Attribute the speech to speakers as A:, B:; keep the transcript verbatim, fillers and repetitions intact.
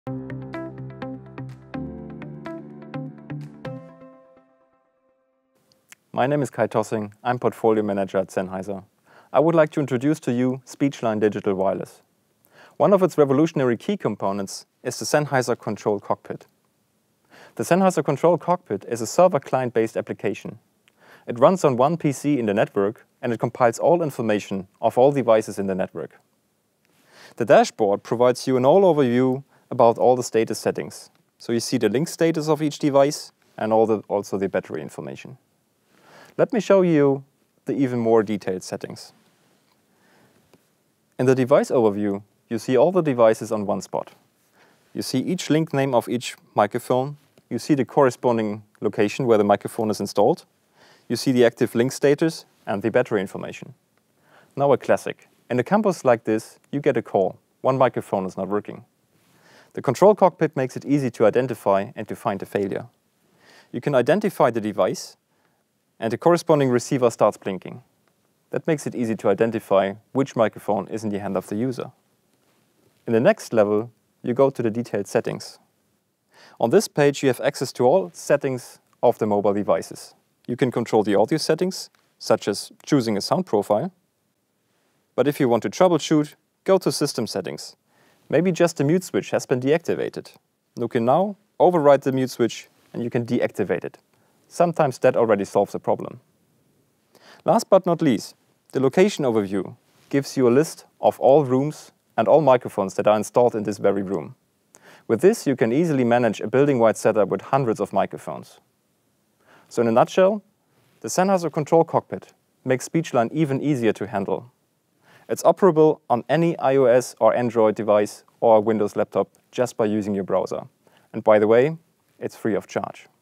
A: My name is Kai Tossing. I'm Portfolio Manager at Sennheiser. I would like to introduce to you SpeechLine Digital Wireless. One of its revolutionary key components is the Sennheiser Control Cockpit. The Sennheiser Control Cockpit is a server client-based application. It runs on one P C in the network and it compiles all information of all devices in the network. The dashboard provides you an all-over view about all the status settings. So you see the link status of each device and all the, also the battery information. Let me show you the even more detailed settings. In the device overview, you see all the devices on one spot. You see each link name of each microphone. You see the corresponding location where the microphone is installed. You see the active link status and the battery information. Now a classic. In a campus like this, you get a call. One microphone is not working. The control cockpit makes it easy to identify and to find a failure. You can identify the device and the corresponding receiver starts blinking. That makes it easy to identify which microphone is in the hand of the user. In the next level, you go to the detailed settings. On this page, you have access to all settings of the mobile devices. You can control the audio settings, such as choosing a sound profile. But if you want to troubleshoot, go to System Settings. Maybe just the mute switch has been deactivated. You can now override the mute switch and you can deactivate it. Sometimes that already solves a problem. Last but not least, the location overview gives you a list of all rooms and all microphones that are installed in this very room. With this, you can easily manage a building-wide setup with hundreds of microphones. So in a nutshell, the Sennheiser Control Cockpit makes SpeechLine even easier to handle. It's operable on any iOS or Android device or Windows laptop just by using your browser. And by the way, it's free of charge.